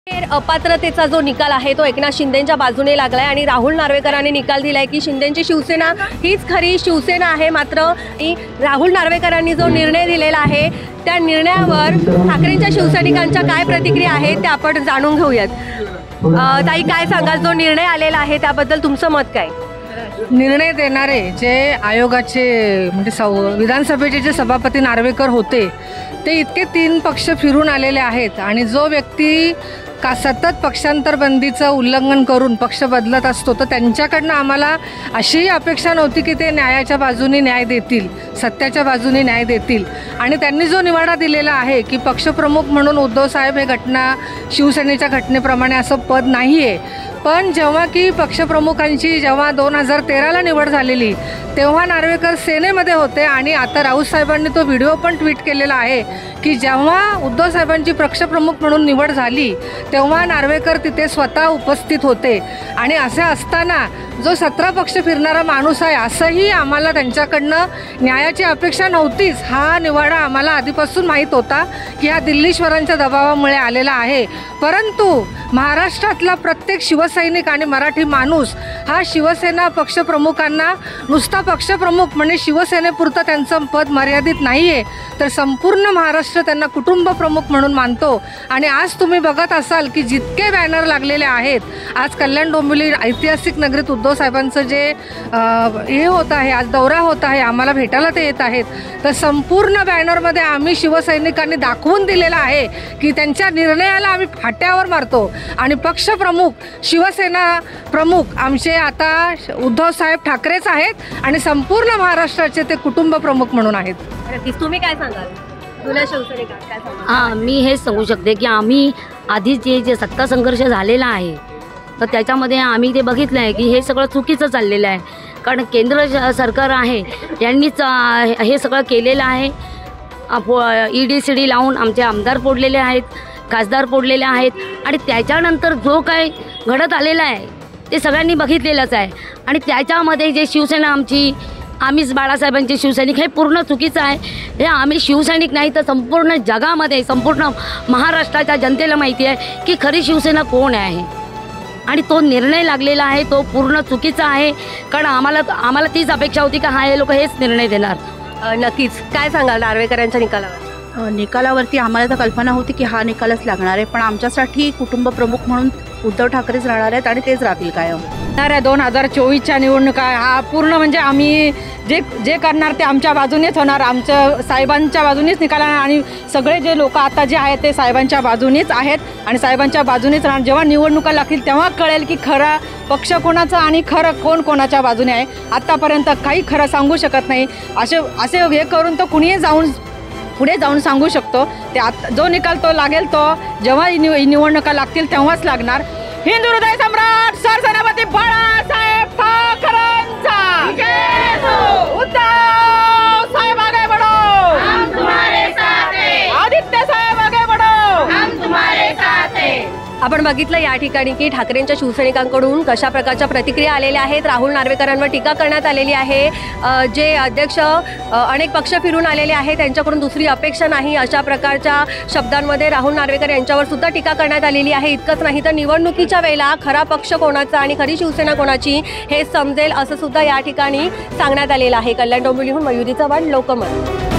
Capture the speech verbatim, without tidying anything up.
अपात्रतेचा जो निकाल आहे तो एकनाथ शिंदेंच्या बाजूने लागलाय आणि राहुल नार्वेकरांनी निकाल दिलाय की शिंदेंची शिवसेना हीच खरी शिवसेना आहे। मात्र राहुल नार्वेकरांनी जो निर्णय दिलेला आहे त्या निर्णयावर ठाकरेंच्या शिवसैनिकांच्या काय प्रतिक्रिया आहेत ते आपण जाणून घेऊयात। ताई, काय सांगाल, जो निर्णय आलेला आहे त्याबद्दल तुमचं मत काय? निर्णय देणारे जे आयोगाचे म्हणजे सौ विधानसभेचे जे सभापती नार्वेकर होते ते इतके तीन पक्ष फिरून आलेले आहेत आणि जो व्यक्ती का सतत पक्षांतर बंदीचं उल्लंघन करून पक्ष बदलत असतो तर त्यांच्याकडनं आम्हाला अशीही अपेक्षा नव्हती की ते न्यायाच्या बाजूने न्याय देतील, सत्याच्या बाजूने न्याय देतील। आणि त्यांनी जो निवाडा दिलेला आहे की पक्षप्रमुख म्हणून उद्धव साहेब हे घटना शिवसेनेच्या घटनेप्रमाणे असं पद नाही आहे, पण जेव्हा की पक्षप्रमुखांची जेव्हा दोन हजार तेराला निवड झालेली तेव्हा नार्वेकर सेनेमध्ये होते आणि आता राऊत साहेबांनी तो व्हिडिओ पण ट्विट केलेला आहे की जेव्हा उद्धव साहेबांची पक्षप्रमुख म्हणून निवड झाली तेव्हा नार्वेकर तिथे स्वतः उपस्थित होते। आणि असे असताना जो सतरा पक्ष फिरणारा माणूस आहे असंही आम्हाला त्यांच्याकडनं न्यायाची अपेक्षा नव्हतीच। हा निवाडा आम्हाला आधीपासून माहीत होता की हा दिल्लीश्वरांच्या दबावामुळे आलेला आहे, परंतु महाराष्ट्रातला प्रत्येक शिवसैनिक आणि मराठी माणूस हा शिवसेना पक्षप्रमुखांना नुसता पक्षप्रमुख म्हणजे शिवसेनेपुरतं त्यांचं पद मर्यादित नाही आहे तर संपूर्ण महाराष्ट्र त्यांना कुटुंब प्रमुख म्हणून मानतो। आणि आज तुम्ही बघत असाल की जितके बॅनर लागलेले आहेत, आज कल्याण डोंबिवली ऐतिहासिक नगरीत उद्धव साहेबांचं जे हे होत आहे, आज दौरा होत आहे, आम्हाला भेटायला ते येत आहेत, तर संपूर्ण बॅनरमध्ये आम्ही शिवसैनिकांनी दाखवून दिलेलं आहे की त्यांच्या निर्णयाला आम्ही फाट्यावर मारतो। आणि पक्षप्रमुख शिवसेना प्रमुख आमचे आता उद्धव साहेब ठाकरेच आहेत आणि संपूर्ण महाराष्ट्राचे ते कुटुंब प्रमुख म्हणून आहेत। तुम्ही काय सांगाल? जुन्या शिवसैनिकांना काय सांगाल? हां, मी हेच सांगू शकते की आम्ही आधी जे जे सत्ता संघर्ष झालेला आहे तर त्याच्यामध्ये आम्ही ते बघितलं आहे की हे सगळं चुकीचं चाललेलं आहे, कारण केंद्र सरकार आहे यांनीच हे सगळं केलेलं आहे। ई डी सी डी लावून आमचे आमदार फोडलेले आहेत, खासदार फोडलेले आहेत आणि त्याच्यानंतर जो काय घडत आलेला आहे ते सगळ्यांनी बघितलेलंच आहे। आणि त्याच्यामध्ये जे शिवसेना आमची आम्हीच बाळासाहेबांचे शिवसैनिक हे पूर्ण चुकीचं आहे। हे आम्ही शिवसैनिक नाही तर संपूर्ण जगामध्ये संपूर्ण महाराष्ट्राच्या जनतेला माहिती आहे की खरी शिवसेना कोण आहे आणि तो निर्णय लागलेला आहे तो पूर्ण चुकीचा आहे, कारण आम्हाला आम्हाला तीच अपेक्षा होती की हा हे लोक हेच निर्णय देणार। नक्कीच, काय सांगाल नार्वेकरांच्या निकालावर? निकालावरती आम्हाला तर कल्पना होती की हा निकालच लागणार आहे, पण आमच्यासाठी कुटुंब प्रमुख म्हणून उद्धव ठाकरेच राहणार आहेत आणि तेच राहतील कायम। तर दोन हजार चोवीसच्या निवडणुका हा पूर्ण म्हणजे आम्ही जे जे करणार ते आमच्या बाजूनेच होणार, आमच्या साहेबांच्या बाजूनेच निकाल आणि सगळे जे लोक आता जे आहेत ते साहेबांच्या बाजूनेच आहेत आणि साहेबांच्या बाजूनेच राहणार। जेव्हा निवडणुका लागतील तेव्हा कळेल की खरा पक्ष कोणाचा आणि खरं कोण कोणाच्या बाजूने आहे। आत्तापर्यंत काही खरं सांगू शकत नाही, असे असे हे करून तो कुणीही जाऊन पुढे जाऊन सांगू शकतो। ते आत जो निकाल तो लागेल तो जेव्हा निव निवडणुका लागतील तेव्हाच लागणार। हिंदू हृदय सम्राट सरसेनापती बाळासाहेब ठाकरेंचा उद्धव साहेब आगे बढ़ो, हम तुम्हारे साथ हैं, आदित्य साहेब आगे बढ़ो, हम तुम्हारे साथ हैं। आपण बघितलं या ठिकाणी की ठाकरेंच्या शिवसैनिकांकडून कशा प्रकारच्या प्रतिक्रिया आलेल्या आहेत। राहुल नार्वेकरांवर टीका करण्यात आलेली आहे, जे अध्यक्ष अनेक पक्ष फिरून आलेले आहेत त्यांच्याकडून दुसरी अपेक्षा नाही अशा प्रकारच्या शब्दांमध्ये राहुल नार्वेकर यांच्यावर सुद्धा टीका करण्यात आलेली आहे। इतकंच नाही तर निवडणुकीच्या वेळेला खरा पक्ष कोणाचा आणि खरी शिवसेना कोणाची हे समजेल असं सुद्धा या ठिकाणी सांगण्यात आलेलं आहे। कल्याण डोंबिवलीहून मयुरी चव्हाण, लोकमत।